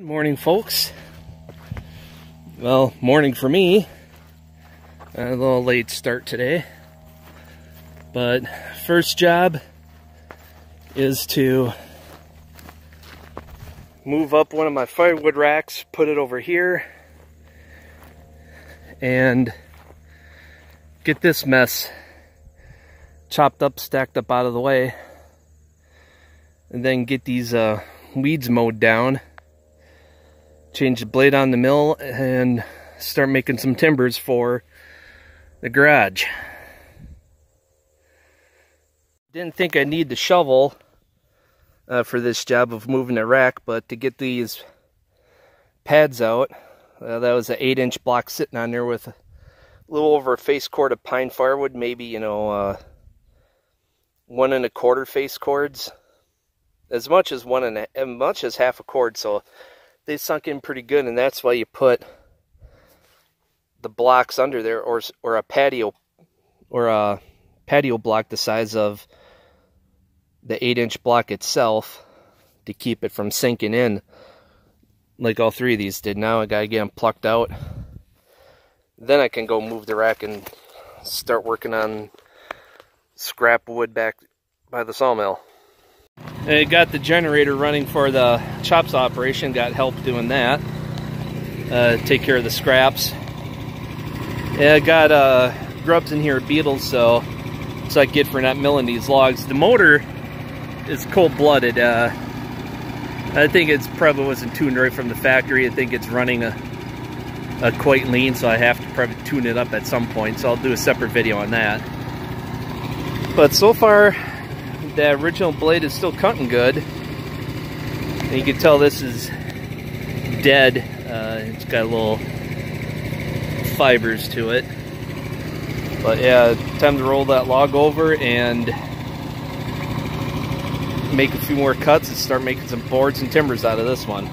Good morning, folks. Well, morning for me. A little late start today. But first job is to move up one of my firewood racks, put it over here, and get this mess chopped up, stacked up out of the way, and then get these weeds mowed down, change the blade on the mill, and start making some timbers for the garage. Didn't think I'd need the shovel for this job of moving the rack, but to get these pads out, that was an 8-inch block sitting on there with a little over a face cord of pine firewood, maybe, you know, 1 1/4 face cords, as much as half a cord. So they sunk in pretty good, and that's why you put the blocks under there, or a patio block the size of the 8-inch block itself, to keep it from sinking in like all three of these did. Now I gotta get them plucked out, then I can go move the rack and start working on scrap wood back by the sawmill. I got the generator running for the chops operation, got help doing that, take care of the scraps. Yeah, I got grubs in here, beetles, so I get for not milling these logs. The motor is cold-blooded. I think it's probably wasn't tuned right from the factory. I think it's running a quite lean, so I have to probably tune it up at some point, so I'll do a separate video on that. But so far, the original blade is still cutting good. And you can tell this is dead. It's got little fibers to it. But yeah, time to roll that log over and make a few more cuts and start making some boards and timbers out of this one.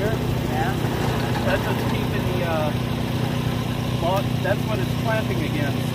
here? Yeah. That's what's keeping the, that's what it's clamping against.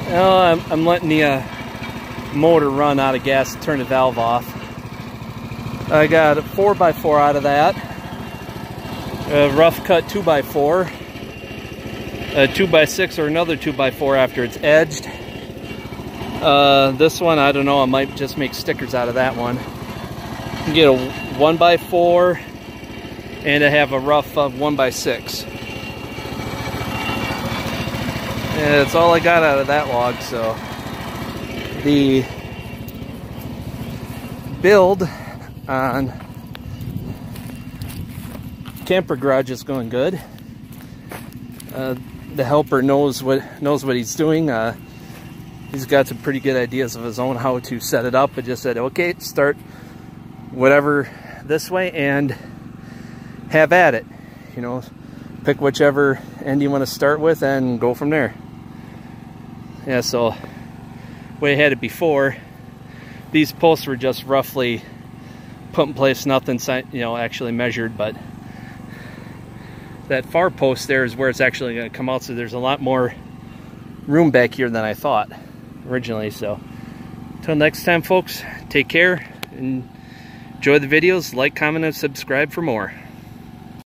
Oh, I'm letting the motor run out of gas to turn the valve off. I got a 4x4 out of that. A rough cut 2x4. A 2x6 or another 2x4 after it's edged. This one, I don't know, I might just make stickers out of that one. You can get a 1x4 and I have a rough 1x6. And that's all I got out of that log. So the build on camper garage is going good. The helper knows what he's doing. He's got some pretty good ideas of his own how to set it up. I just said, okay, start whatever this way and have at it. You know, pick whichever end you want to start with and go from there. Yeah, so the way I had it before, these posts were just roughly put in place, nothing, you know, actually measured, but that far post there is where it's actually going to come out, so there's a lot more room back here than I thought originally. So until next time, folks, take care and enjoy the videos. Like, comment, and subscribe for more.